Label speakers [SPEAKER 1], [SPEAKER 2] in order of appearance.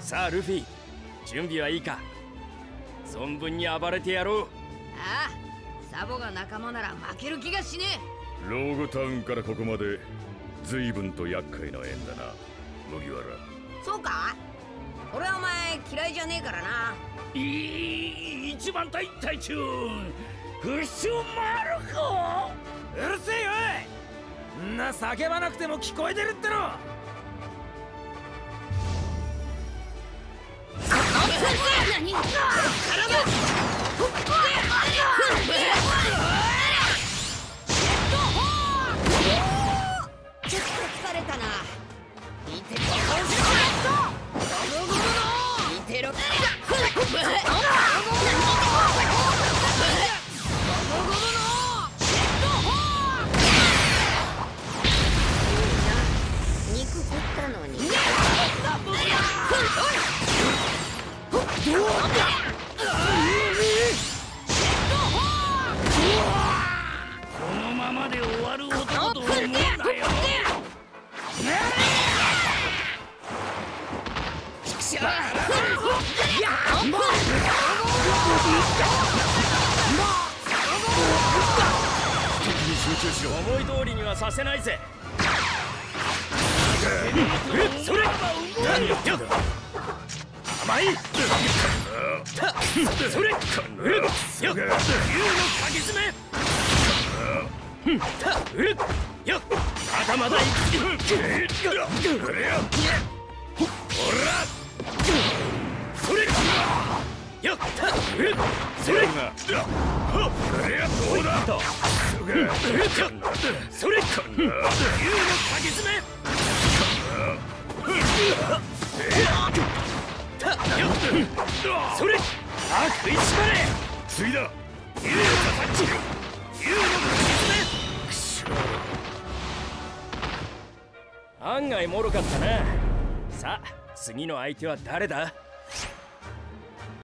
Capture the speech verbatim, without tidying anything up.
[SPEAKER 1] さあルフィ、準備はいいか。存分に暴れてやろう。
[SPEAKER 2] ああ、サボが仲間なら負ける気がしね
[SPEAKER 3] ローグタウンからここまで随分と厄介な縁だな、麦わら。
[SPEAKER 2] そうか？俺はお前嫌いじゃねえからな。
[SPEAKER 4] いい一番隊隊長フッシュマルコ。
[SPEAKER 1] うるせえよい。んな叫ばなくても聞こえてるっての。
[SPEAKER 2] 何？ちょっと疲れたな。見てろ。見てろ。肉食ったのに。
[SPEAKER 4] このままで終わる男と思うなよ。
[SPEAKER 1] 思い通りにはさせないぜ。
[SPEAKER 4] それ何やってんだ。甘いそれよっ竜のかぎ爪よっ頭だいほらそれよっそれどうだそれ竜のかぎ爪それあ食いしばれ次だ竜のたたき竜のかぎ爪
[SPEAKER 1] 案外もろかったな。さあ次の相手は誰だ？